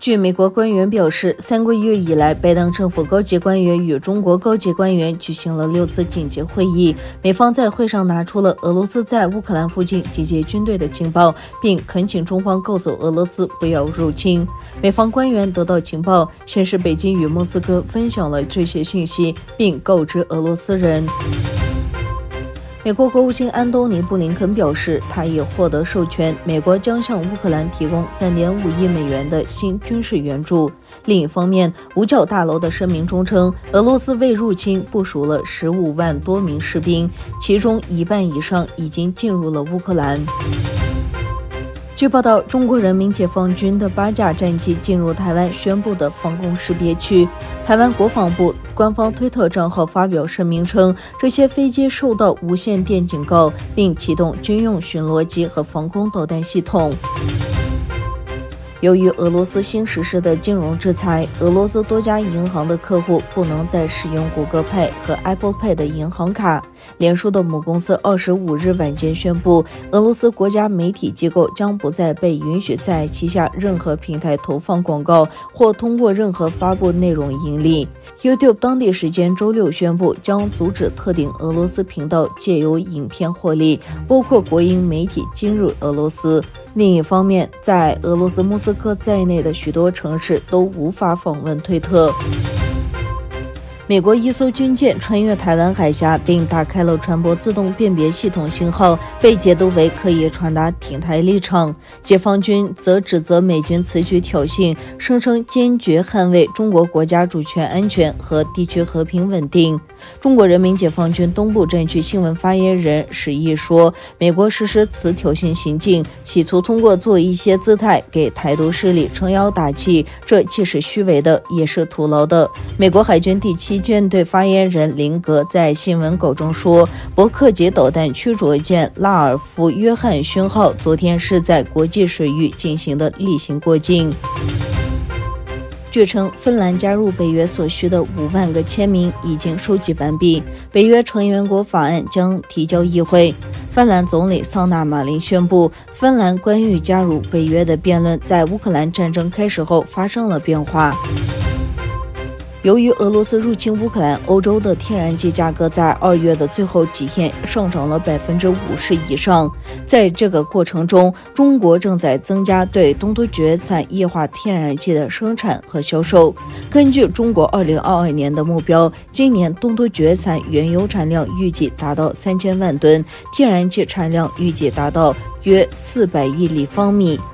据美国官员表示，3个月以来，拜登政府高级官员与中国高级官员举行了6次紧急会议。美方在会上拿出了俄罗斯在乌克兰附近集结军队的情报，并恳请中方告诉俄罗斯不要入侵。美方官员得到情报，显示北京与莫斯科分享了这些信息，并告知俄罗斯人。美国国务卿安东尼·布林肯表示，他已获得授权，美国将向乌克兰提供3.5亿美元的新军事援助。另一方面，五角大楼的声明中称，俄罗斯为入侵部署了15万多名士兵，其中1半以上已经进入了乌克兰。据报道，中国人民解放军的8架战机进入台湾宣布的防空识别区。台湾国防部官方推特账号发表声明称，这些飞机受到无线电警告，并启动军用巡逻机和防空导弹系统。由于俄罗斯新实施的金融制裁，俄罗斯多家银行的客户不能再使用谷歌 Pay 和 Apple Pay 的银行卡。脸书的母公司25日晚间宣布，俄罗斯国家媒体机构将不再被允许在旗下任何平台投放广告或通过任何发布内容盈利。YouTube 当地时间周六宣布，将阻止特定俄罗斯频道借由影片获利，包括国营媒体进入俄罗斯。另一方面，在俄罗斯莫斯科在内的许多城市都无法访问推特。美国一艘军舰穿越台湾海峡，并打开了船舶自动辨别系统信号，被解读为可以传达挺台立场。解放军则指责美军此举挑衅，声称坚决捍卫中国国家主权安全和地区和平稳定。中国人民解放军东部战区新闻发言人史毅说，美国实施此挑衅行径，企图通过做一些姿态给台独势力撑腰打气，这既是虚伪的，也是徒劳的。美国海军第7舰队发言人林格在新闻稿中说，伯克级导弹驱逐舰拉尔夫·约翰逊号昨天是在国际水域进行的例行过境。据称，芬兰加入北约所需的5万个签名已经收集完毕，北约成员国法案将提交议会。芬兰总理桑纳马林宣布，芬兰关于加入北约的辩论在乌克兰战争开始后发生了变化。由于俄罗斯入侵乌克兰，欧洲的天然气价格在2月的最后几天上涨了50%以上。在这个过程中，中国正在增加对东突厥产液化天然气的生产和销售。根据中国2022年的目标，今年东突厥产原油产量预计达到3000万吨，天然气产量预计达到约400亿立方米。